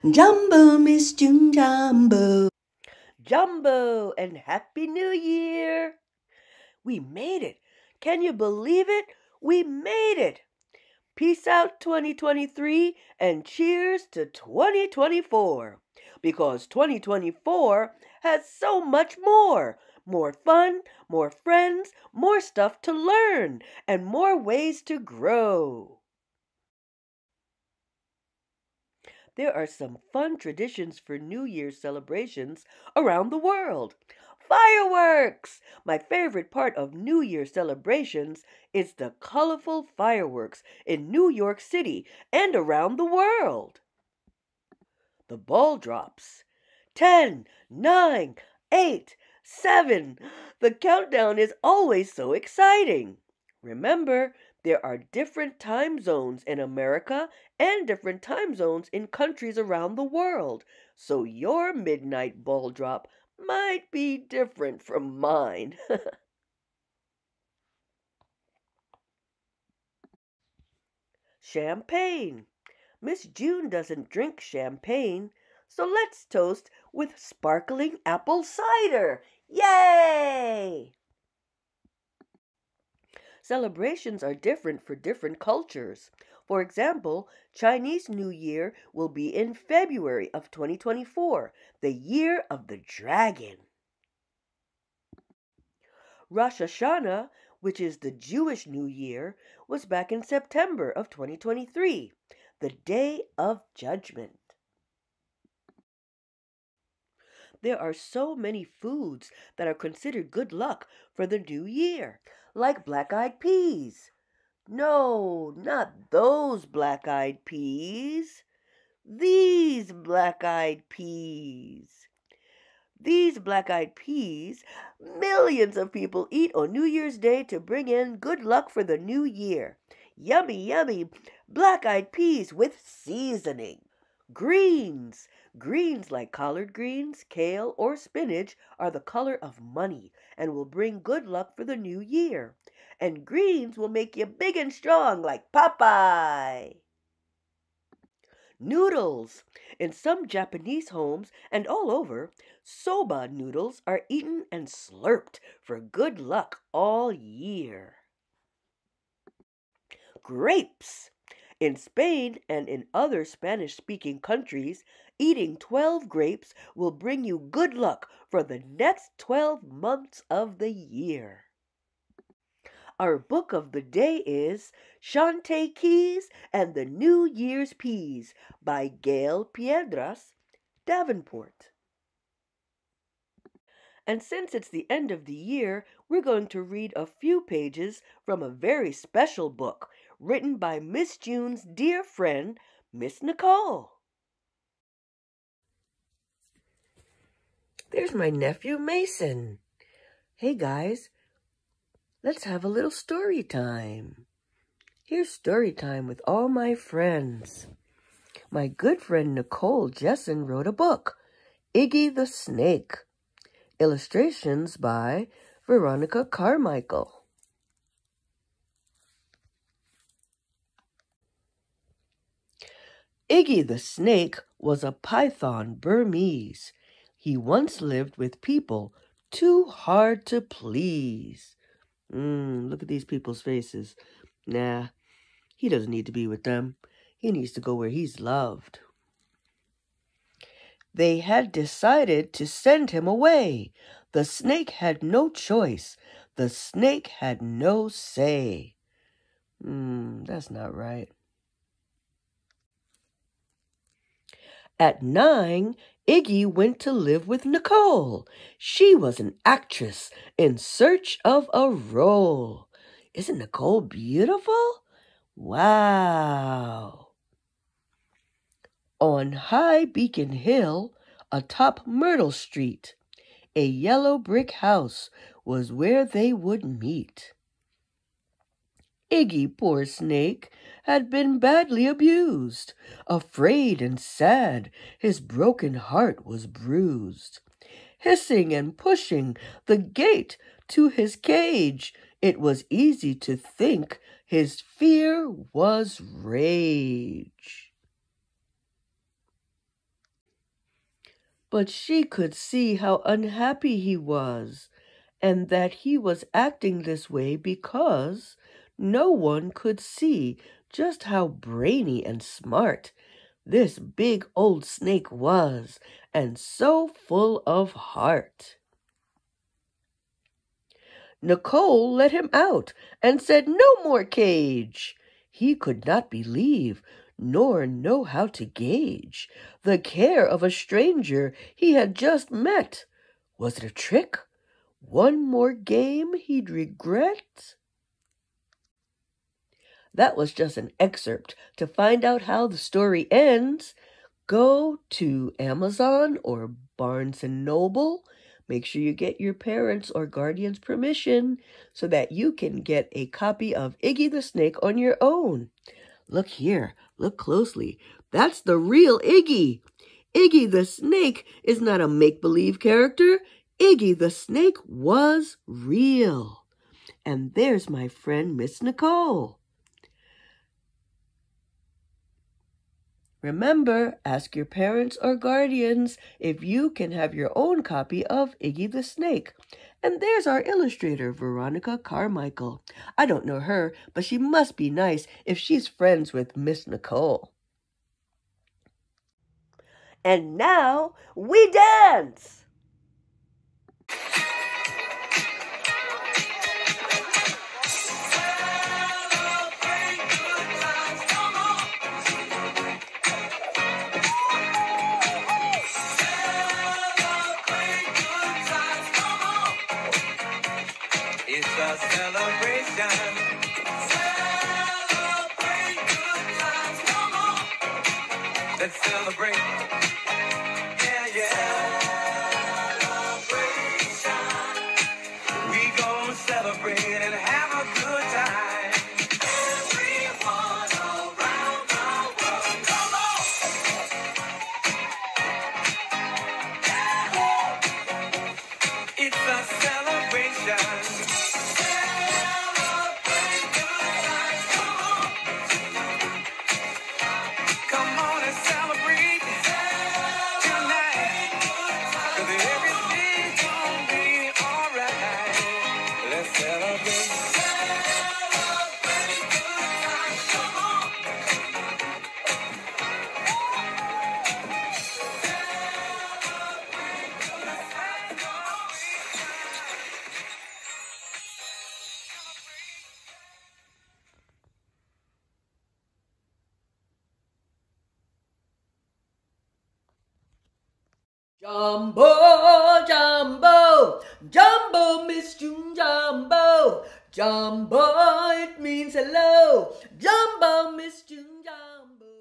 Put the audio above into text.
Jambo, Miss June Jambo. Jambo and Happy New Year! We made it! Can you believe it? We made it! Peace out 2023 and cheers to 2024 because 2024 has so much more. More fun, more friends, more stuff to learn, and more ways to grow. There are some fun traditions for New Year's celebrations around the world. Fireworks! My favorite part of New Year celebrations is the colorful fireworks in New York City and around the world. The ball drops. 10, 9, 8, 7. The countdown is always so exciting. Remember, there are different time zones in America and different time zones in countries around the world, so your midnight ball drop might be different from mine. Champagne. Miss June doesn't drink champagne, so let's toast with sparkling apple cider. Yay! Celebrations are different for different cultures. For example, Chinese New Year will be in February of 2024, the year of the dragon. Rosh Hashanah, which is the Jewish New Year, was back in September of 2023, the Day of Judgment. There are so many foods that are considered good luck for the new year, like black-eyed peas. No, not those black-eyed peas. These black-eyed peas. These black-eyed peas, millions of people eat on New Year's Day to bring in good luck for the new year. Yummy, yummy black-eyed peas with seasoning. Greens. Greens like collard greens, kale, or spinach are the color of money and will bring good luck for the new year. And greens will make you big and strong like Popeye. Noodles. In some Japanese homes and all over, soba noodles are eaten and slurped for good luck all year. Grapes. In Spain and in other Spanish-speaking countries, eating 12 grapes will bring you good luck for the next 12 months of the year. Our book of the day is Shante Keys and the New Year's Peas by Gail Piedras, Davenport. And since it's the end of the year, we're going to read a few pages from a very special book written by Miss June's dear friend, Miss Nicole. There's my nephew Mason. Hey guys, let's have a little story time. Here's story time with all my friends. My good friend Nicole Jessen wrote a book, Iggy the Snake. Illustrations by Veronica Carmichael. Iggy the Snake was a python Burmese. He once lived with people too hard to please. Look at these people's faces. Nah, he doesn't need to be with them. He needs to go where he's loved. They had decided to send him away. The snake had no choice. The snake had no say. That's not right. At 9, Iggy went to live with Nicole. She was an actress in search of a role. Isn't Nicole beautiful? Wow. On High Beacon Hill, atop Myrtle Street, a yellow brick house was where they would meet. Iggy, poor snake, had been badly abused. Afraid and sad, his broken heart was bruised. Hissing and pushing the gate to his cage, it was easy to think his fear was rage. But she could see how unhappy he was, and that he was acting this way because no one could see just how brainy and smart this big old snake was, and so full of heart. Nicole let him out and said no more cage. He could not believe nor know how to gauge the care of a stranger he had just met. Was it a trick? One more game he'd regret? That was just an excerpt. To find out how the story ends, go to Amazon or Barnes & Noble. Make sure you get your parents' or guardian's permission so that you can get a copy of Iggy the Snake on your own. Look here, look closely. That's the real Iggy. Iggy the Snake is not a make-believe character. Iggy the Snake was real. And there's my friend Miss Nicole. Remember, ask your parents or guardians if you can have your own copy of Iggy the Snake. And there's our illustrator, Veronica Carmichael. I don't know her, but she must be nice if she's friends with Miss Nicole. And now we dance! It's a celebration. Celebrate good times. Come on. Let's celebrate. Yeah, yeah. Celebration. We gon' celebrate and have a good time. Everyone around the world. Come on. Yeah. It's a celebration. Jambo, Jambo, Jambo, Miss June Jambo. Jambo, it means hello. Jambo, Miss June Jambo.